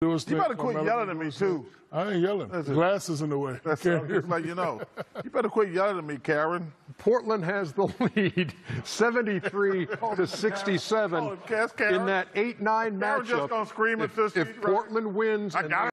You better quit yelling at me, too. I ain't yelling. Listen, glasses in the way. That's like, you know. You better quit yelling at me, Karen. Portland has the lead, 73 to 67 Karen. in that 8-9 matchup. Karen's just going to scream at this. If Portland wins.